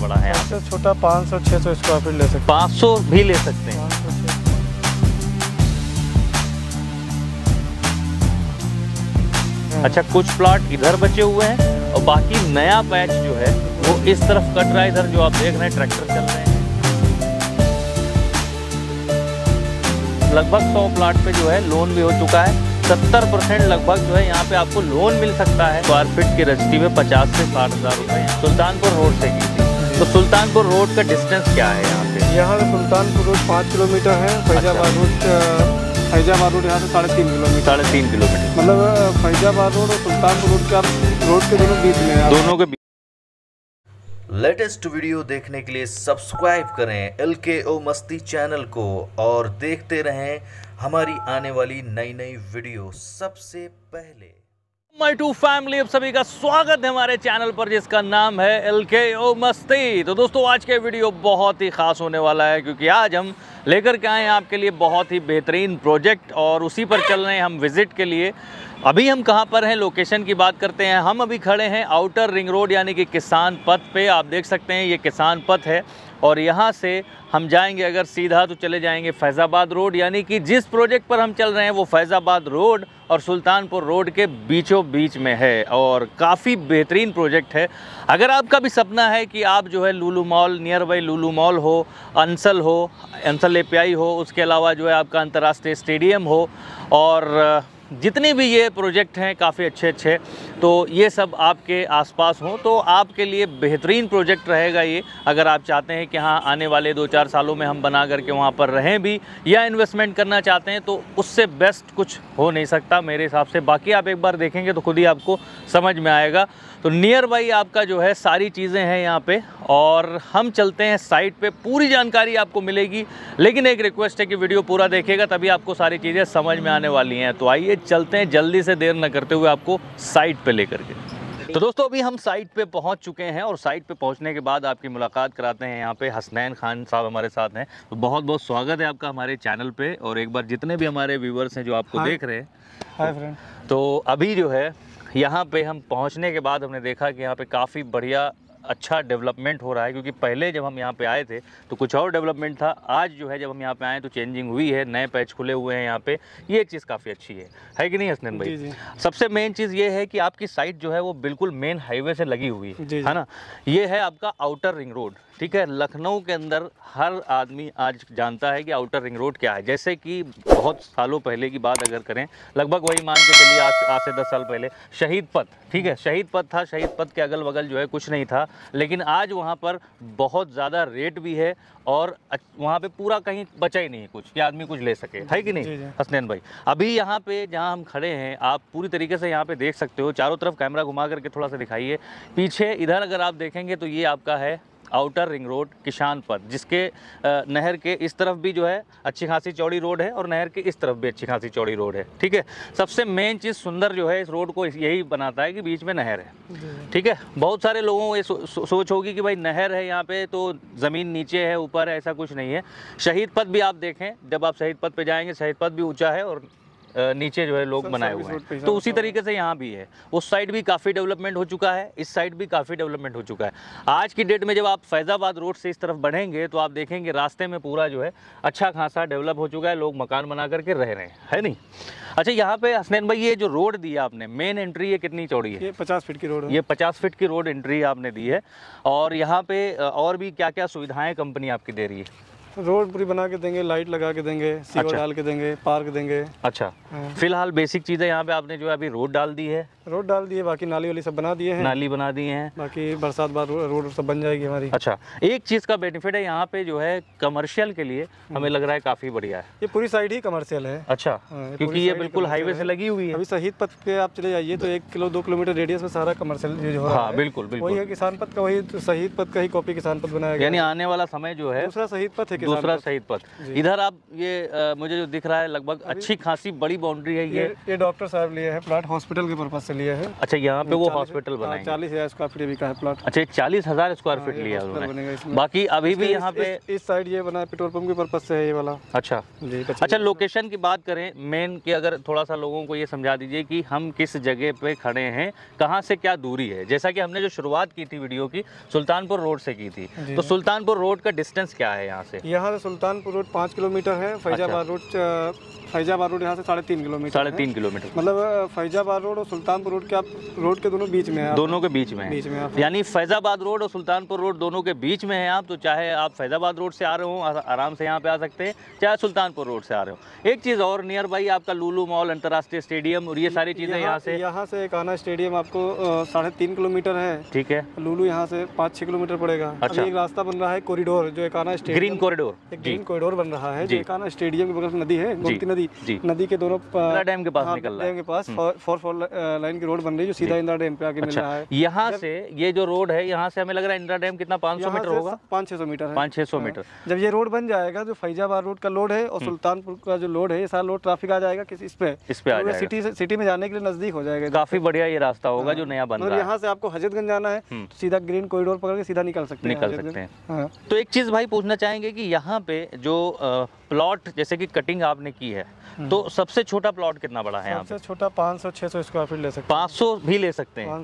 बड़ा है? सबसे छोटा 500-600 स्क्वायर फीट ले सकते हैं। 500 भी ले सकते हैं। 500-600। अच्छा, कुछ प्लॉट इधर बचे हुए हैं और बाकी नया पैच जो है वो इस तरफ कट रहा है। इधर जो आप देख रहे हैं ट्रैक्टर चल रहे हैं। लगभग 100 प्लॉट पे जो है लोन भी हो चुका है। 70% लगभग जो है यहाँ पे आपको लोन मिल सकता है। स्क्वायर फीट की रजिस्ट्री में 50 से 60 हज़ार रुपये सुल्तानपुर रोड से की थी। तो सुल्तानपुर रोड का डिस्टेंस क्या है यहाँ पे? यहाँ से सुल्तानपुर रोड 5 किलोमीटर है। फैजाबाद रोड यहाँ से 3.5 किलोमीटर। 3.5 किलोमीटर मतलब फैजाबाद रोड और सुल्तानपुर रोड के दोनों बीच में है। दोनों के बीच। लेटेस्ट वीडियो देखने के लिए सब्सक्राइब करें LKO मस्ती चैनल को और देखते रहें हमारी आने वाली नई वीडियो सबसे पहले। माय टू फैमिली, आप सभी का स्वागत है हमारे चैनल पर जिसका नाम है LKO मस्ती। तो दोस्तों आज के वीडियो बहुत ही ख़ास होने वाला है क्योंकि आज हम लेकर के आए हैं आपके लिए बहुत ही बेहतरीन प्रोजेक्ट और उसी पर चल रहे हैं हम विज़िट के लिए। अभी हम कहाँ पर हैं, लोकेशन की बात करते हैं। हम अभी खड़े हैं आउटर रिंग रोड यानी कि किसान पथ पे। आप देख सकते हैं ये किसान पथ है और यहाँ से हम जाएंगे अगर सीधा तो चले जाएंगे फैज़ाबाद रोड, यानी कि जिस प्रोजेक्ट पर हम चल रहे हैं वो फैज़ाबाद रोड और सुल्तानपुर रोड के बीचों बीच में है और काफ़ी बेहतरीन प्रोजेक्ट है। अगर आपका भी सपना है कि आप जो है Lulu mall, nearby Lulu mall हो, अंसल API हो, उसके अलावा जो है आपका अंतर्राष्ट्रीय स्टेडियम हो और जितने भी ये प्रोजेक्ट हैं काफ़ी अच्छे तो ये सब आपके आसपास हों तो आपके लिए बेहतरीन प्रोजेक्ट रहेगा ये। अगर आप चाहते हैं कि हाँ आने वाले 2-4 सालों में हम बना करके वहाँ पर रहें भी या इन्वेस्टमेंट करना चाहते हैं तो उससे बेस्ट कुछ हो नहीं सकता मेरे हिसाब से। बाकी आप एक बार देखेंगे तो खुद ही आपको समझ में आएगा। तो नियर बाई आपका जो है सारी चीज़ें हैं यहाँ पे और हम चलते हैं साइट पे। पूरी जानकारी आपको मिलेगी लेकिन एक रिक्वेस्ट है कि वीडियो पूरा देखिएगा तभी आपको सारी चीज़ें समझ में आने वाली हैं। तो आइए चलते हैं जल्दी से, देर न करते हुए आपको साइट पे लेकर के। तो दोस्तों अभी हम साइट पे पहुंच चुके हैं और साइट पे पहुंचने के बाद आपकी मुलाकात कराते हैं। यहाँ पे हसनैन खान साहब हमारे साथ हैं। तो बहुत बहुत स्वागत है आपका हमारे चैनल पे और एक बार जितने भी हमारे व्यूवर्स हैं जो आपको देख रहे हैं। Hi friend. तो अभी जो है यहाँ पे हम पहुँचने के बाद हमने देखा कि यहाँ पे काफ़ी बढ़िया अच्छा डेवलपमेंट हो रहा है क्योंकि पहले जब हम यहाँ पे आए थे तो कुछ और डेवलपमेंट था। आज जो है जब हम यहाँ पे आए तो चेंजिंग हुई है, नए पैच खुले हुए हैं यहाँ पे। ये एक चीज़ काफ़ी अच्छी है कि नहीं हसनैन भाई? जी। सबसे सबसे मेन चीज़ ये है कि आपकी साइट जो है वो बिल्कुल मेन हाईवे से लगी हुई है ना। ये है आपका आउटर रिंग रोड, ठीक है। लखनऊ के अंदर हर आदमी आज जानता है कि आउटर रिंग रोड क्या है। जैसे कि बहुत सालों पहले की बात अगर करें, लगभग वही मान के चलिए आज से 10 साल पहले शहीद पथ, ठीक है, शहीद पथ था। शहीद पथ के अगल बगल जो है कुछ नहीं था लेकिन आज वहाँ पर बहुत ज़्यादा रेट भी है और वहाँ पे पूरा कहीं बचा ही नहीं है कुछ कि आदमी कुछ ले सके, है कि नहीं हसनैन भाई? अभी यहाँ पे जहाँ हम खड़े हैं आप पूरी तरीके से यहाँ पे देख सकते हो। चारों तरफ कैमरा घुमा करके थोड़ा सा दिखाइए। पीछे इधर अगर आप देखेंगे तो ये आपका है आउटर रिंग रोड किसान पथ, जिसके नहर के इस तरफ भी जो है अच्छी खासी चौड़ी रोड है और नहर के इस तरफ भी अच्छी खासी चौड़ी रोड है, ठीक है। सबसे मेन चीज़ सुंदर जो है इस रोड को यही बनाता है कि बीच में नहर है, ठीक है। बहुत सारे लोगों को ये सोच होगी कि भाई नहर है यहाँ पे तो ज़मीन नीचे है ऊपर है, ऐसा कुछ नहीं है। शहीद पथ भी आप देखें, जब आप शहीद पथ पे जाएंगे शहीद पथ भी ऊँचा है और नीचे जो है लोग बनाए हुए हैं। तो उसी तरीके से यहाँ भी है। उस साइड भी काफ़ी डेवलपमेंट हो चुका है, इस साइड भी काफ़ी डेवलपमेंट हो चुका है। आज की डेट में जब आप फैज़ाबाद रोड से इस तरफ बढ़ेंगे तो आप देखेंगे रास्ते में पूरा जो है अच्छा खासा डेवलप हो चुका है, लोग मकान बना करके रह रहे हैं, है नहीं? अच्छा, यहाँ पे हसनैन भाई ये जो रोड दिया आपने, मेन एंट्री ये कितनी चौड़ी है? ये 50 फीट की रोड है। ये 50 फीट की रोड एंट्री आपने दी है और यहाँ पे और भी क्या क्या सुविधाएँ कंपनी आपकी दे रही है? रोड पूरी बना के देंगे, लाइट लगा के देंगे, सीवर डाल के देंगे, पार्क देंगे। अच्छा, फिलहाल बेसिक चीज़ें यहाँ पे आपने जो है अभी रोड डाल दी है, रोड डाल दी है, बाकी नाली वाली सब बना दिए हैं, नाली बना दी हैं, बाकी बरसात बाद रोड सब बन जाएगी हमारी। अच्छा, एक चीज़ का बेनिफिट है यहाँ पे जो है कमर्शियल के लिए हमें लग रहा है काफ़ी बढ़िया है। ये पूरी साइड ही कमर्शियल है। अच्छा, क्योंकि ये बिल्कुल हाईवे से लगी हुई है। अभी शहीद पथ पे आप चले जाइए तो 1-2 किलोमीटर रेडियस में सारा कमर्शियल यूज हो रहा है। हाँ बिल्कुल बिल्कुल, वही है किसान पथ का, वही तो शहीद पथ का ही कॉपी किसान पथ बनाया गया। यानी आने वाला समय जो है दूसरा शहीद पथ है दूसरा शहीद पथ। इधर आप ये मुझे जो दिख रहा है लगभग अच्छी खासी बड़ी बाउंड्री है ये डॉक्टर साहब लिए है प्लाट, हॉस्पिटल के पर्पज से लिए है। अच्छा, यहाँ पे वो हॉस्पिटल बनाएंगे। 40,000 स्क्वायर फीट भी का है प्लाट। अच्छा, 40,000 स्क्वायर फीट लिया उन्होंने। बाकी अभी भी यहाँ पे इस साइड ये बना है पेट्रोल पंप के पर्पज से है ये वाला। अच्छा जी। अच्छा, लोकेशन की बात करें मेन की, अगर थोड़ा सा लोगों को ये समझा दीजिए कि हम किस जगह पे खड़े हैं, कहाँ से क्या दूरी है। जैसा कि हमने जो शुरुआत की थी वीडियो की सुल्तानपुर रोड से की थी, तो सुल्तानपुर रोड का डिस्टेंस क्या है यहाँ से? यहाँ से सुल्तानपुर रोड 5 किलोमीटर है। फैजाबाद रोड यहाँ से 3.5 किलोमीटर। 3.5 किलोमीटर मतलब फैजाबाद रोड और सुल्तानपुर रोड के आप रोड के दोनों बीच में है। दोनों के बीच में आप, यानी फैजाबाद रोड और सुल्तानपुर रोड दोनों के बीच में है आप। तो चाहे आप फैजाबाद रोड से आ रहे हो आराम से यहाँ पे आ सकते हैं, चाहे सुल्तानपुर रोड से आ रहे हो। एक चीज़ और, नियर बाई आपका लुलु मॉल, अंतर्राष्ट्रीय स्टेडियम और ये सारी चीज़ें यहाँ से कान्हा स्टेडियम आपको 3.5 किलोमीटर है। ठीक है। लुलु यहाँ से 5-6 किलोमीटर पड़ेगा। अच्छा। एक रास्ता बन रहा है कॉरिडोर, जो कान्हा स्टेडियम, ग्रीन कॉरिडोर, एक ग्रीन कॉरिडोर बन रहा है जो कान्हा स्टेडियम के बगल नदी है, गोमती नदी के दोनों डैम के पास निकल रहा है। डैम के पास 4 लाइन की रोड बन रही है जो सीधा इंदिरा डैम पे आके मिल रहा है। यहाँ से ये जो रोड है, यहाँ से हमें लग रहा है इंदिरा डैम कितना 500 मीटर होगा? 500-600 मीटर है। 500-600 मीटर। जब ये रोड बन जाएगा, जो फैजाबाद रोड का लोड है और सुल्तानपुर का जो लोड है, ये सारा लोड ट्रैफिक आ जाएगा इस पे आ जाएगा। सिटी में जाने के लिए नजदीक हो जाएगा। काफी बढ़िया ये रास्ता होगा जो नया बन रहा है। यहाँ से आपको हजरतगंज जाना है तो सीधा ग्रीन कॉरिडोर पकड़ के सीधा निकल सकते हैं। तो एक चीज भाई पूछना चाहेंगे कि यहाँ पे जो प्लॉट जैसे कि कटिंग आपने की है, तो सबसे छोटा प्लॉट कितना बड़ा है? सबसे छोटा 500-600 स्क्वायर फीट ले सकते हैं। 500 भी ले सकते हैं?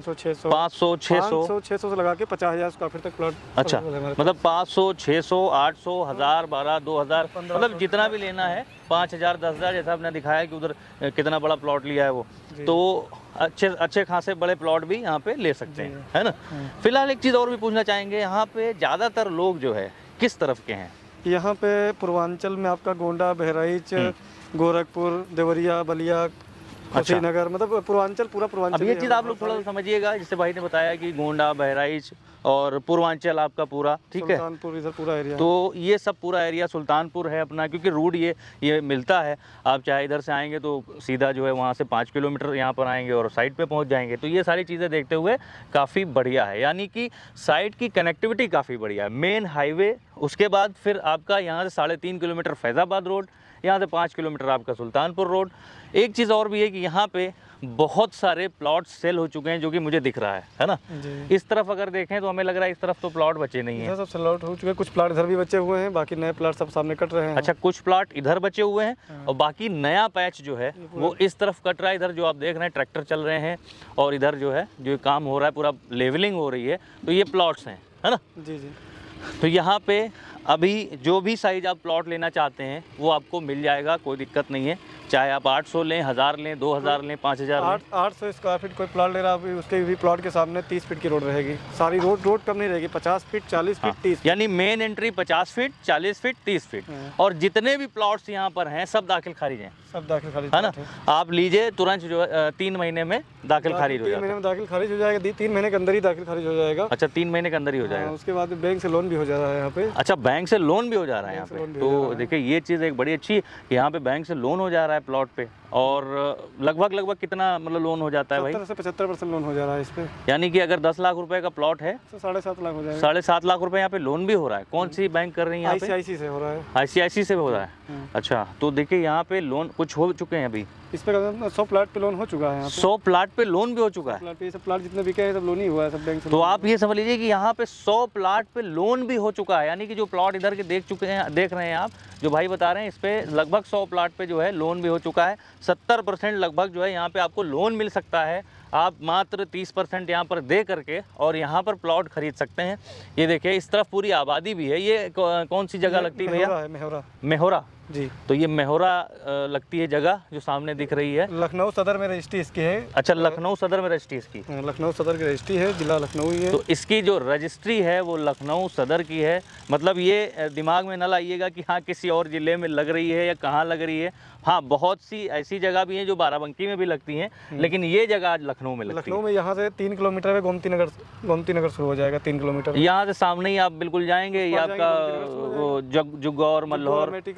500-600 से लगा के 50,000 स्क्वायर फीट तक प्लॉट। अच्छा, मतलब 500, 600, 800, 1000, 12, 2000, मतलब जितना भी लेना है, 5000, 10,000, जैसा आपने दिखाया कि उधर कितना बड़ा प्लॉट लिया है वो, तो अच्छे खासे बड़े प्लॉट भी यहाँ पे ले सकते हैं, है ना। फिलहाल एक चीज़ और भी पूछना चाहेंगे, यहाँ पे ज़्यादातर लोग जो है किस तरफ के हैं? यहाँ पे पूर्वांचल में आपका गोंडा, बहराइच, गोरखपुर, देवरिया, बलिया, कुशीनगर, मतलब पूर्वांचल, पूरा पूर्वांचल। अब ये चीज़ आप लोग थोड़ा सा समझिएगा, जैसे भाई ने बताया कि गोंडा, बहराइच और पूर्वांचल आपका पूरा, ठीक है, सुल्तानपुर इधर पूरा एरिया। तो ये सब पूरा एरिया सुल्तानपुर है अपना, क्योंकि रूट ये मिलता है। आप चाहे इधर से आएंगे तो सीधा जो है वहाँ से 5 किलोमीटर यहाँ पर आएंगे और साइड पे पहुँच जाएंगे। तो ये सारी चीज़ें देखते हुए काफ़ी बढ़िया है, यानी कि साइड की कनेक्टिविटी काफ़ी बढ़िया है। मेन हाईवे, उसके बाद फिर आपका यहाँ से 3.5 किलोमीटर फैज़ाबाद रोड, यहाँ से 5 किलोमीटर आपका सुल्तानपुर रोड। एक चीज़ और भी है कि यहाँ पे बहुत सारे प्लॉट सेल हो चुके हैं, जो कि मुझे दिख रहा है ना। इस तरफ अगर देखें तो हमें लग रहा है इस तरफ तो प्लॉट बचे नहीं हैं। सब सेल आउट हो चुके हैं, कुछ प्लॉट इधर भी बचे हुए हैं, बाकी नए प्लॉट सब सामने कट रहे हैं। अच्छा, कुछ प्लॉट इधर बचे हुए हैं और बाकी नया पैच जो है वो इस तरफ कट रहा है। इधर जो आप देख रहे हैं ट्रैक्टर चल रहे हैं और इधर जो है जो काम हो रहा है, पूरा लेवलिंग हो रही है, तो ये प्लॉट्स हैं, है ना। जी। तो यहाँ पे अभी जो भी साइज आप प्लॉट लेना चाहते हैं वो आपको मिल जाएगा, कोई दिक्कत नहीं है। चाहे आप 800 लें, 1000 लें, 2000 लें, 5000 लें। 800 स्क्वायर फीट कोई प्लॉट ले रहा है, उसके भी प्लॉट के सामने 30 फीट की रोड रहेगी। सारी रोड कम नहीं रहेगी, 50 फीट, 40 फीट, 30 फीट। यानी main entry 50 feet, 40 feet, 30 feet, और जितने भी प्लॉट्स यहाँ पर हैं सब दाखिल खारिज हैं, सब दाखिल खारिज है ना। आप लीजिए तुरंत, जो 3 महीने में दाखिल खारिज हो जाएगा। 3 महीने में दाखिल खारिज हो जाएगा, 3 महीने के अंदर ही दाखिल खारिज हो जाएगा। अच्छा, 3 महीने के अंदर ही हो जाएगा। उसके बाद बैंक से लोन भी हो जा रहा है यहाँ पे। अच्छा, बैंक से लोन भी हो जा रहा है यहाँ पे। तो देखिए ये चीज़ एक बड़ी अच्छी, यहाँ पे बैंक से लोन हो जा रहा है प्लॉट पे। और लगभग कितना मतलब लोन हो जाता है भाई? 70 से 75% लोन हो जा रहा है इस पे। यानी कि अगर 10 लाख रुपए का प्लॉट है तो 7.5 लाख हो जाएगा। 7.5 लाख रुपए यहाँ पे लोन भी हो रहा है। कौन सी बैंक कर रही है यहाँ पे? ICICI से हो रहा है। ICICI से हो रहा है। अच्छा, तो देखिए यहाँ पे लोन कुछ हो चुके हैं अभी। इस पे 100 प्लाट पे लोन हो चुका है। 100 प्लाट पे लोन भी हो चुका है। प्लाट पे सब प्लाट जितने बिके हैं सब लोन ही हुआ है, सब बैंक से। तो आप ये समझ लीजिए कि यहाँ पे 100 प्लाट पे लोन भी हो चुका है। यानी कि जो प्लॉट इधर के देख रहे हैं आप, जो भाई बता रहे हैं, इस पे लगभग 100 प्लाट पे जो है लोन भी हो चुका है। 70% लगभग जो है यहाँ पे आपको लोन मिल सकता है। आप मात्र 30% यहाँ पर दे करके और यहाँ पर प्लॉट खरीद सकते हैं। ये देखिए इस तरफ पूरी आबादी भी है। ये कौन सी जगह लगती है भैया? मेहोरा जी। तो ये मेहोरा लगती है जगह जो सामने दिख रही है। लखनऊ सदर में रजिस्ट्री इसकी है। अच्छा, लखनऊ सदर में रजिस्ट्री इसकी? लखनऊ सदर की रजिस्ट्री है, जिला लखनऊ ही है। तो इसकी जो रजिस्ट्री है वो लखनऊ सदर की है। मतलब ये दिमाग में न लाइएगा कि हाँ किसी और ज़िले में लग रही है या कहाँ लग रही है। हाँ, बहुत सी ऐसी जगह भी हैं जो बाराबंकी में भी लगती हैं, लेकिन ये जगह आज लखनऊ में लगती है। लखनऊ में यहाँ से 3 किलोमीटर में गोमती नगर शुरू हो जाएगा। 3 किलोमीटर यहाँ से सामने ही आप बिल्कुल जाएंगे। ये आपका जुग्गौर, मल्लौर, क्रॉस करेंगे,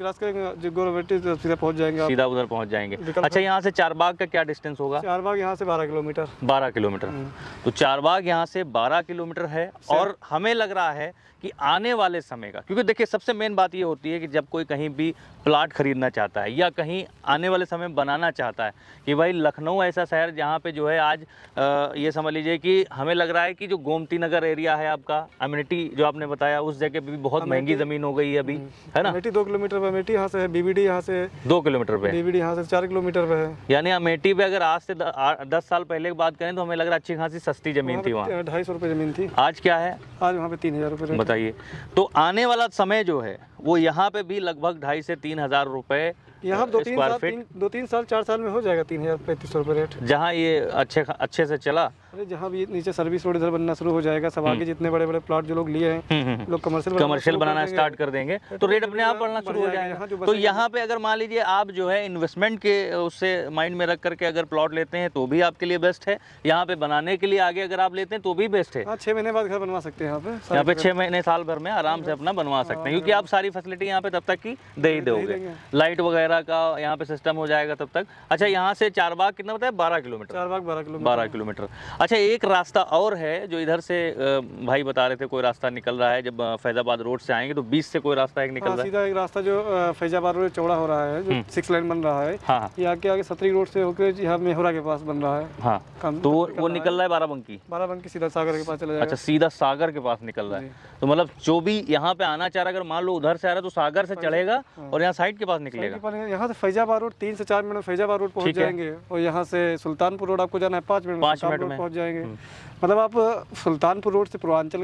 जो गोरबेटी सीधा पहुंच जाएंगे आप। सीधा उधर पहुंच जाएंगे। अच्छा, यहाँ से चारबाग का क्या डिस्टेंस होगा? चारबाग यहाँ से 12 किलोमीटर। 12 किलोमीटर। तो चारबाग यहाँ से 12 किलोमीटर है। और हमें लग रहा है कि आने वाले समय का, क्योंकि देखिए सबसे मेन बात ये होती है कि जब कोई कहीं भी प्लाट खरीदना चाहता है या कहीं आने वाले समय में बनाना चाहता है कि भाई लखनऊ ऐसा शहर जहाँ पे जो है आज ये समझ लीजिए कि हमें लग रहा है कि जो गोमती नगर एरिया है आपका, अमेठी जो आपने बताया, उस जगह पे भी बहुत महंगी ज़मीन हो गई है अभी, है ना? अमेठी 2 किलोमीटर पे, अमेठी यहाँ से है, बीबीडी यहाँ से 2 किलोमीटर पे, बीबीडी यहाँ से 4 किलोमीटर पे है। यानी अमेठी पे अगर आज से 10 साल पहले की बात करें तो हमें लग रहा है अच्छी खासी सस्ती ज़मीन थी वहाँ। 250 रुपये ज़मीन थी। आज क्या है? आज वहाँ पे 3000 रुपये। बताइए। तो आने वाला समय जो है वो यहाँ पे भी लगभग 2500 से 3000 रुपए यहाँ 2-3 साल 4 साल में हो जाएगा 3000-3500 रुपये रेट। जहाँ ये अच्छे से चला, अरे जहाँ भी नीचे सर्विस रोड इधर बनना शुरू हो जाएगा, सब आगे जितने बड़े बड़े प्लॉट जो लोग लिए हैं लोग कमर्शियल बनाना स्टार्ट कर देंगे तो रेट अपने आप बढ़ना शुरू हो जाएगा। तो यहाँ पे अगर मान लीजिए आप जो है इन्वेस्टमेंट के उससे माइंड में रख करके अगर प्लॉट लेते हैं तो भी आपके लिए बेस्ट है। यहाँ पे बनाने के लिए आगे अगर आप लेते हैं तो भी बेस्ट है। 6 महीने बाद घर बनवा सकते हैं यहाँ पे 6 महीने साल भर में आराम से अपना बनवा सकते हैं, क्योंकि आप सारी फैसिलिटी यहाँ पे तब तक की दे ही दोगे। लाइट वगैरह का यहाँ पे सिस्टम हो जाएगा तब तक। अच्छा, यहाँ से चारबाग कितना बताया? 12 किलोमीटर। चारबाग 12 किलोमीटर। अच्छा, एक रास्ता और है जो इधर से भाई बता रहे थे, कोई रास्ता निकल रहा है जब फैजाबाद रोड से आएंगे तो बीच से कोई रास्ता एक निकल रहा है। सीधा एक रास्ता जो फैजाबाद रोड चौड़ा हो रहा है, जो 6 लेन बन रहा है। हाँ। ये आगे सतरी रोड से होकर यहाँ मेहुरा के पास बन रहा है। हाँ, तो वो निकल रहा है बाराबंकी सीधा सागर के पास चला जाएगा। अच्छा, सीधा सागर के पास निकल रहा है। तो मतलब जो भी यहाँ पे आना चाह रहा है, अगर मान लो उधर से आ रहा है तो सागर से चढ़ेगा और यहाँ साइड के पास निकलेगा। यहाँ से फैजाबाद रोड 3 से 4 मिनट में फैजाबाद रोड पहुँच जाएंगे। और यहाँ से सुल्तानपुर रोड आपको जाना है 5 मिनट में पहुँच जाएंगे। मतलब आप सुल्तानपुर रोड से पूर्वांचल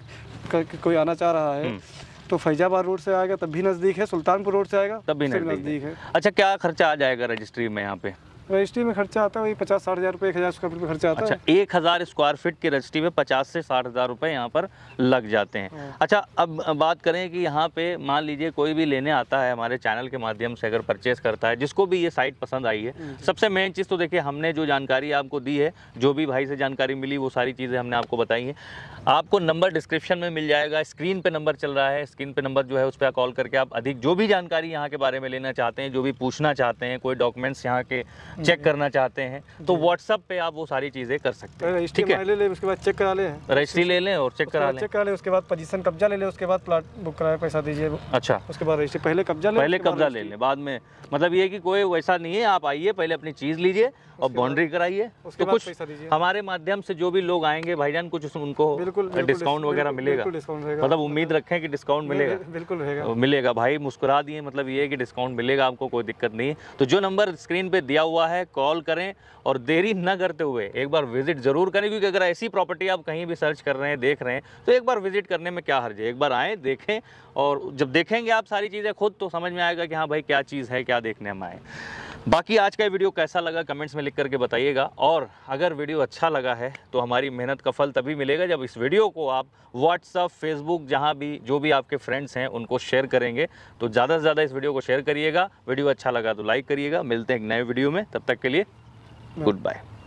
के कोई आना चाह रहा है तो फैजाबाद रोड से आएगा तब भी नज़दीक है, सुल्तानपुर रोड से आएगा तब भी नज़दीक है। अच्छा, क्या खर्चा आ जाएगा रजिस्ट्री में? यहाँ पे रजिस्ट्री में खर्चा आता है वही 50-60 हज़ार रुपये, 1000 स्क्वायर फीट में खर्चा आता है। अच्छा, 1000 स्क्वायर फीट की रजिस्ट्री में 50 से 60 हज़ार रुपये यहाँ पर लग जाते हैं। अच्छा, अब बात करें कि यहाँ पे मान लीजिए कोई भी लेने आता है हमारे चैनल के माध्यम से, अगर परचेस करता है, जिसको भी ये साइट पसंद आई है, सबसे मेन चीज़ तो देखिए हमने जो जानकारी आपको दी है, जो भी भाई से जानकारी मिली वो सारी चीज़ें हमने आपको बताई हैं। आपको नंबर डिस्क्रिप्शन में मिल जाएगा, स्क्रीन पे नंबर चल रहा है, स्क्रीन पे नंबर जो है उस पर कॉल करके आप अधिक जो भी जानकारी यहाँ के बारे में लेना चाहते हैं, जो भी पूछना चाहते हैं, कोई डॉक्यूमेंट्स यहाँ के चेक करना चाहते हैं तो व्हाट्सएप पे आप वो सारी चीज़ें कर सकते हैं। ठीक है, ले ले, उसके बाद चेक करा ले, रजिस्ट्री ले लें और चेक करा लें, उसके बाद पोजीशन कब्जा ले लें, उसके बाद प्लॉट बुक कराए, पैसा दीजिए। अच्छा, उसके बाद रजिस्ट्री पहले कब्जा ले लें, बाद में मतलब ये कि कोई वैसा नहीं है, आप आइए पहले अपनी चीज़ लीजिए और बाउंड्री कराइए, तो कुछ हमारे माध्यम से जो भी लोग आएंगे भाईजान कुछ उनको डिस्काउंट वगैरह मिलेगा। मतलब उम्मीद रखें कि डिस्काउंट मिलेगा। बिल्कुल मिलेगा भाई, मुस्कुरा दिए, मतलब ये है कि डिस्काउंट मिलेगा आपको, कोई दिक्कत नहीं है। तो जो नंबर स्क्रीन पे दिया हुआ है कॉल करें और देरी न करते हुए एक बार विजिट जरूर करें, क्योंकि अगर ऐसी प्रॉपर्टी आप कहीं भी सर्च कर रहे हैं, देख रहे हैं, तो एक बार विजिट करने में क्या हर्ज है। एक बार आएँ, देखें, और जब देखेंगे आप सारी चीज़ें खुद तो समझ में आएगा कि हाँ भाई क्या चीज़ है, क्या देखने हम आए। बाकी आज का वीडियो कैसा लगा कमेंट्स में लिख करके बताइएगा, और अगर वीडियो अच्छा लगा है तो हमारी मेहनत का फल तभी मिलेगा जब इस वीडियो को आप व्हाट्सअप, फेसबुक, जहां भी जो भी आपके फ्रेंड्स हैं उनको शेयर करेंगे। तो ज़्यादा से ज़्यादा इस वीडियो को शेयर करिएगा। वीडियो अच्छा लगा तो लाइक करिएगा। मिलते हैं एक नए वीडियो में, तब तक के लिए गुड बाय।